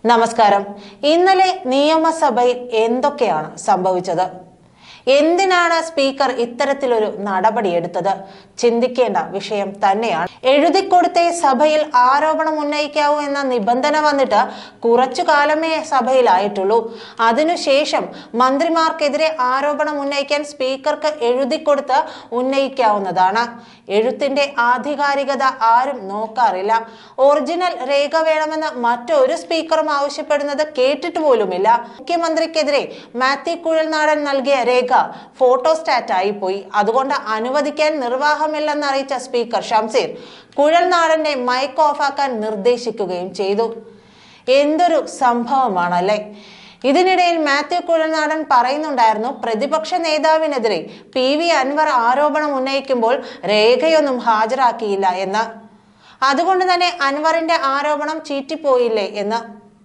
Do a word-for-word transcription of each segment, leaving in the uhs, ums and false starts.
നമസ്കാരം. ഇന്നലെ നിയമസഭയിൽ എന്തൊക്കെയാണ് സംഭവിച്ചത്? എന്തിനാണ് സ്പീക്കർ ഇത്തരത്തിലൊരു നടപടിയെടുത്തത്? ചിന്തിക്കേണ്ട വിഷയം തന്നെയാണ്. എഴുതിക്കൊടുത്തേ സഭയിൽ ആരോപണം ഉന്നയിക്കാവൂ എന്ന നിബന്ധന വന്നിട്ട് കുറച്ചു കാലമേ സഭയിലായിട്ടുള്ളൂ. അതിനുശേഷം മന്ത്രിമാർക്കെതിരെ ആരോപണം ഉന്നയിക്കാൻ സ്പീക്കർക്ക് എഴുതിക്കൊടുത്ത് ഉന്നയിക്കാവുന്നതാണ്. എഴുത്തിന്റെ ആധികാരികത ആരും നോക്കാറില്ല. ഒറിജിനൽ രേഖ വേണമെന്ന് മറ്റൊരു സ്പീക്കറും ആവശ്യപ്പെടുന്നത് കേട്ടിട്ട് പോലുമില്ല. മുഖ്യമന്ത്രിക്കെതിരെ മാത്യു കുഴൽനാടൻ നൽകിയ രേഖ ഫോട്ടോസ്റ്റാറ്റായി പോയി. അതുകൊണ്ട് അനുവദിക്കാൻ നിർവാഹമില്ലെന്ന് അറിയിച്ച സ്പീക്കർ ഷംസീർ കുഴൽനാടന്റെ മൈക്ക് ഓഫാക്കാൻ നിർദ്ദേശിക്കുകയും ചെയ്തു. എന്തൊരു സംഭവമാണല്ലേ! ഇതിനിടയിൽ മാത്യു കുഴൽനാടൻ പറയുന്നുണ്ടായിരുന്നു, പ്രതിപക്ഷ നേതാവിനെതിരെ പി വി അൻവർ ആരോപണം ഉന്നയിക്കുമ്പോൾ രേഖയൊന്നും ഹാജരാക്കിയില്ല എന്ന്. അതുകൊണ്ട് തന്നെ അൻവറിന്റെ ആരോപണം ചീറ്റിപ്പോയില്ലേ എന്ന്.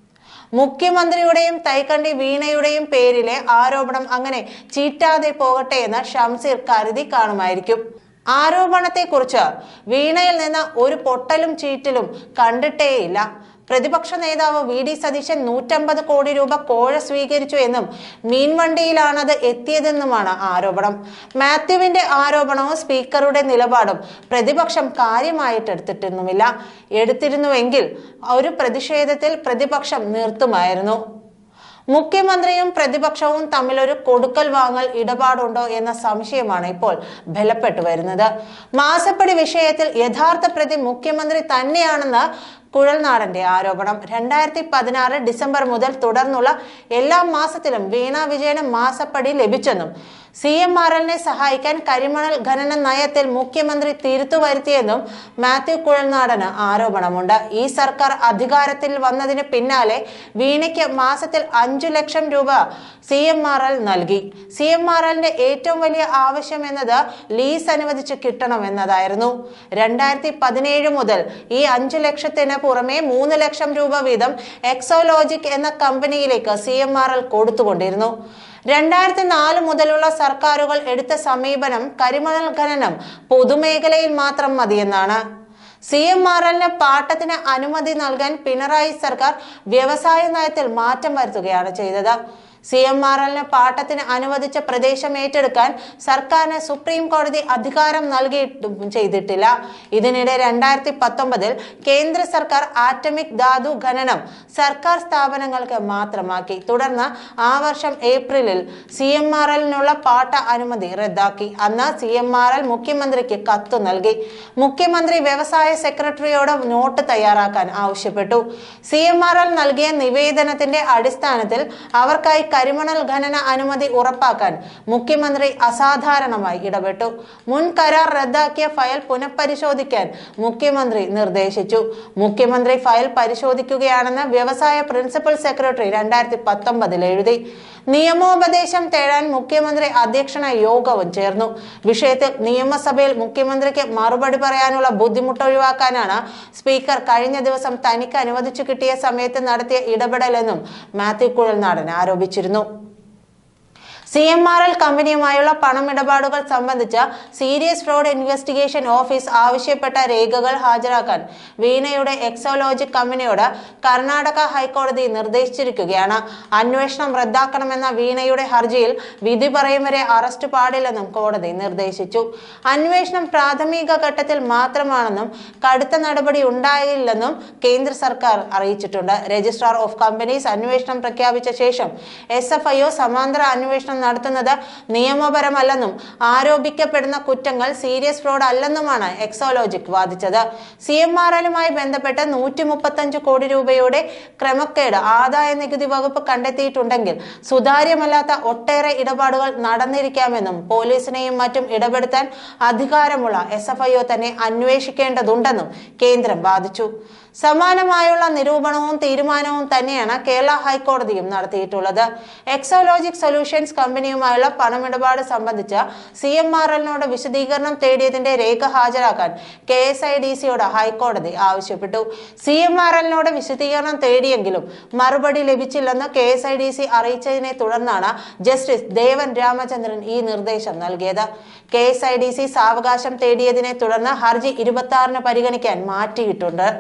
മുഖ്യമന്ത്രിയുടെയും തൈക്കണ്ടി വീണയുടെയും പേരിലെ ആരോപണം അങ്ങനെ ചീറ്റാതെ പോകട്ടെ എന്ന് ഷംസീർ കരുതി കാണുമായിരിക്കും. ആരോപണത്തെക്കുറിച്ച് വീണയിൽ നിന്ന് ഒരു പൊട്ടലും ചീറ്റലും കണ്ടിട്ടേയില്ല. പ്രതിപക്ഷ നേതാവ് വി ഡി സതീശൻ നൂറ്റമ്പത് കോടി രൂപ കോഴ സ്വീകരിച്ചു എന്നും മീൻവണ്ടിയിലാണത് എത്തിയതെന്നുമാണ് ആരോപണം. മാത്യുവിന്റെ ആരോപണവും സ്പീക്കറുടെ നിലപാടും പ്രതിപക്ഷം കാര്യമായിട്ട് എടുത്തിട്ടൊന്നുമില്ല. എടുത്തിരുന്നുവെങ്കിൽ ഒരു പ്രതിഷേധത്തിൽ പ്രതിപക്ഷം നിർത്തുമായിരുന്നു. മുഖ്യമന്ത്രിയും പ്രതിപക്ഷവും തമ്മിലൊരു കൊടുക്കൽ വാങ്ങൽ ഇടപാടുണ്ടോ എന്ന സംശയമാണ് ഇപ്പോൾ ബലപ്പെട്ടു വരുന്നത്. മാസപ്പടി വിഷയത്തിൽ യഥാർത്ഥ പ്രതി മുഖ്യമന്ത്രി തന്നെയാണെന്ന് കുഴൽനാടന്റെ ആരോപണം. രണ്ടായിരത്തി പതിനാറ് ഡിസംബർ മുതൽ തുടർന്നുള്ള എല്ലാ മാസത്തിലും വീണ വിജയന് മാസപ്പടി ലഭിച്ചെന്നും സി എം ആർ എല്ലിനെ സഹായിക്കാൻ കരിമണൽ ഖനന നയത്തിൽ മുഖ്യമന്ത്രി തിരുത്തു വരുത്തിയെന്നും മാത്യു കുഴൽനാടന് ആരോപണമുണ്ട്. ഈ സർക്കാർ അധികാരത്തിൽ വന്നതിന് പിന്നാലെ വീണയ്ക്ക് മാസത്തിൽ അഞ്ചു ലക്ഷം രൂപ സി എം ആർ എൽ നൽകി. സി എം ആർ എല്ലിന്റെ ഏറ്റവും വലിയ ആവശ്യം എന്നത് ലീസ് അനുവദിച്ച് കിട്ടണമെന്നതായിരുന്നു. രണ്ടായിരത്തി പതിനേഴ് മുതൽ ഈ അഞ്ചു ലക്ഷത്തിന് പുറമെ മൂന്ന് ലക്ഷം രൂപ വീതം എക്സോലോജിക് എന്ന കമ്പനിയിലേക്ക് സി എം ആർ എൽ കൊടുത്തുകൊണ്ടിരുന്നു. രണ്ടായിരത്തി നാല് മുതലുള്ള സർക്കാരുകൾ എടുത്ത സമീപനം കരിമണൽ ഖനനം പൊതുമേഖലയിൽ മാത്രം മതിയെന്നാണ്. സി എം ആർ എല്ലിന് പാട്ടത്തിന് അനുമതി നൽകാൻ പിണറായി സർക്കാർ വ്യവസായ നയത്തിൽ മാറ്റം വരുത്തുകയാണ് ചെയ്തത്. സി എം ആർ എല്ലിന് പാട്ടത്തിന് അനുവദിച്ച പ്രദേശം ഏറ്റെടുക്കാൻ സർക്കാരിന് സുപ്രീം കോടതി അധികാരം നൽകിയിട്ടും ചെയ്തിട്ടില്ല. ഇതിനിടെ രണ്ടായിരത്തി പത്തൊമ്പതിൽ കേന്ദ്ര സർക്കാർ ആറ്റമിക് ധാതു ഖനനം സർക്കാർ സ്ഥാപനങ്ങൾക്ക് മാത്രമാക്കി. തുടർന്ന് ആ വർഷം ഏപ്രിലിൽ സി എം ആർ എല്ലിനുള്ള പാട്ട അനുമതി റദ്ദാക്കി. അന്ന് സി എം ആർ എൽ മുഖ്യമന്ത്രിക്ക് കത്ത് നൽകി. മുഖ്യമന്ത്രി വ്യവസായ സെക്രട്ടറിയോട് നോട്ട് തയ്യാറാക്കാൻ ആവശ്യപ്പെട്ടു. സി എം ആർ എൽ നൽകിയ നിവേദനത്തിന്റെ അടിസ്ഥാനത്തിൽ അവർക്കായി കരിമണൽ ഖനന അനുമതി ഉറപ്പാക്കാൻ മുഖ്യമന്ത്രി അസാധാരണമായി ഇടപെട്ടു. മുൻ കരാർ റദ്ദാക്കിയ ഫയൽ പുനഃപരിശോധിക്കാൻ മുഖ്യമന്ത്രി നിർദ്ദേശിച്ചു. മുഖ്യമന്ത്രി ഫയൽ പരിശോധിക്കുകയാണെന്ന് വ്യവസായ പ്രിൻസിപ്പൽ സെക്രട്ടറി രണ്ടായിരത്തി പത്തൊമ്പതിൽ എഴുതി. നിയമോപദേശം തേടാൻ മുഖ്യമന്ത്രി അധ്യക്ഷനായ യോഗവും ചേർന്നു. വിഷയത്തിൽ നിയമസഭയിൽ മുഖ്യമന്ത്രിക്ക് മറുപടി പറയാനുള്ള ബുദ്ധിമുട്ട് ഒഴിവാക്കാനാണ് സ്പീക്കർ കഴിഞ്ഞ ദിവസം തനിക്ക് അനുവദിച്ചു കിട്ടിയ സമയത്ത് നടത്തിയ ഇടപെടലെന്നും മാത്യു കുഴൽനാടൻ ആരോപിച്ചിരുന്നു. സി എം ആർ എൽ കമ്പനിയുമായുള്ള പണമിടപാടുകൾ സംബന്ധിച്ച സീരിയസ് ഫ്രോഡ് ഇൻവെസ്റ്റിഗേഷൻ ഓഫീസ് ആവശ്യപ്പെട്ട രേഖകൾ ഹാജരാക്കാൻ വീണയുടെ എക്സോലോജിക് കമ്പനിയോട് കർണാടക ഹൈക്കോടതി നിർദ്ദേശിച്ചിരിക്കുകയാണ്. അന്വേഷണം റദ്ദാക്കണമെന്ന വീണയുടെ ഹർജിയിൽ വിധി പറയും വരെ അറസ്റ്റ് പാടില്ലെന്നും കോടതി നിർദ്ദേശിച്ചു. അന്വേഷണം പ്രാഥമിക ഘട്ടത്തിൽ മാത്രമാണെന്നും കടുത്ത നടപടി ഉണ്ടായില്ലെന്നും കേന്ദ്ര സർക്കാർ അറിയിച്ചിട്ടുണ്ട്. രജിസ്ട്രാർ ഓഫ് കമ്പനീസ് അന്വേഷണം പ്രഖ്യാപിച്ച ശേഷം എസ് എഫ് ഐ ഒ സമാന്തര അന്വേഷണം നടത്തുന്നത് നിയമപരമല്ലെന്നും ആരോപിക്കപ്പെടുന്ന കുറ്റങ്ങൾ സീരിയസ് ഫ്രോഡ് അല്ലെന്നുമാണ് എക്സോലോജിക് വാദിച്ചത്. സി എം ആർ എല്ലുമായി ബന്ധപ്പെട്ട് നൂറ്റി മുപ്പത്തഞ്ച് കോടി രൂപയുടെ ക്രമക്കേട് ആദായ നികുതി വകുപ്പ് കണ്ടെത്തിയിട്ടുണ്ടെങ്കിൽ സുതാര്യമല്ലാത്ത ഒട്ടേറെ ഇടപാടുകൾ നടന്നിരിക്കാമെന്നും പോലീസിനെയും മറ്റും ഇടപെടുത്താൻ അധികാരമുള്ള എസ് എഫ് ഐ ഒ തന്നെ അന്വേഷിക്കേണ്ടതുണ്ടെന്നും കേന്ദ്രം വാദിച്ചു. സമാനമായുള്ള നിരൂപണവും തീരുമാനവും തന്നെയാണ് കേരള ഹൈക്കോടതിയും നടത്തിയിട്ടുള്ളത്. എക്സോലോജിക് സൊല്യൂഷൻസ് കമ്പനിയുമായുള്ള പണമിടപാട് സംബന്ധിച്ച സി എം ആർ എല്ലിനോട് വിശദീകരണം തേടിയതിന്റെ രേഖ ഹാജരാക്കാൻ കെ എസ് ഐ ഡി സിയോട് ഹൈക്കോടതി ആവശ്യപ്പെട്ടു. സി എം ആർ എല്ലിനോട് വിശദീകരണം തേടിയെങ്കിലും മറുപടി ലഭിച്ചില്ലെന്ന് K S I D C അറിയിച്ചതിനെ തുടർന്നാണ് ജസ്റ്റിസ് ദേവൻ രാമചന്ദ്രൻ ഈ നിർദ്ദേശം നൽകിയത്. K S I D C സാവകാശം തേടിയതിനെ തുടർന്ന് ഹർജി ഇരുപത്തി ആറിന് പരിഗണിക്കാൻ മാറ്റിയിട്ടുണ്ട്. സി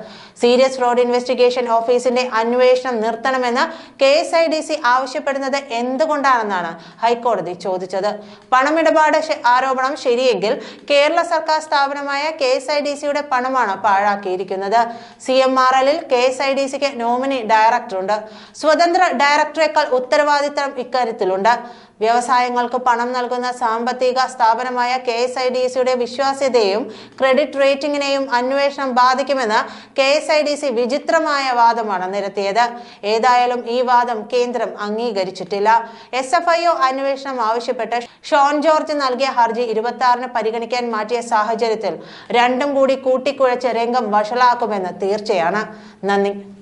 സീരിയസ് ഫ്രോഡ് ഇൻവെസ്റ്റിഗേഷൻ ഓഫീസിന്റെ അന്വേഷണം നിർത്തണമെന്ന് K S I D C ആവശ്യപ്പെടുന്നത് എന്തുകൊണ്ടാണെന്നാണ് ഹൈക്കോടതി ചോദിച്ചത്. പണമിടപാട് ആരോപണം ശരിയെങ്കിൽ കേരള സർക്കാർ സ്ഥാപനമായ കെ എസ് ഐ ഡി സിയുടെ പണമാണ് പാഴാക്കിയിരിക്കുന്നത്. സി എം ആർ എല്ലിൽ കെ എസ് ഐ ഡി സിക്ക് നോമിനി ഡയറക്ടറുണ്ട്. സ്വതന്ത്ര ഡയറക്ടറേക്കാൾ ഉത്തരവാദിത്തം ഇക്കാര്യത്തിലുണ്ട്. വ്യവസായങ്ങൾക്ക് പണം നൽകുന്ന സാമ്പത്തിക സ്ഥാപനമായ കെ എസ് ഐ ഡി സിയുടെ വിശ്വാസ്യതയെയും ക്രെഡിറ്റ് റേറ്റിംഗിനെയും അന്വേഷണം ബാധിക്കുമെന്ന് K S I D C വിചിത്രമായ വാദമാണ് നിരത്തിയത്. ഏതായാലും ഈ വാദം കേന്ദ്രം അംഗീകരിച്ചിട്ടില്ല. എസ് എഫ് ഐ ഒ അന്വേഷണം ആവശ്യപ്പെട്ട് ഷോൺ ജോർജ് നൽകിയ ഹർജി ഇരുപത്തി ആറിന് പരിഗണിക്കാൻ മാറ്റിയ സാഹചര്യത്തിൽ രണ്ടും കൂടി കൂട്ടിക്കുഴച്ച് രംഗം വഷളാക്കുമെന്ന് തീർച്ചയാണ്. നന്ദി.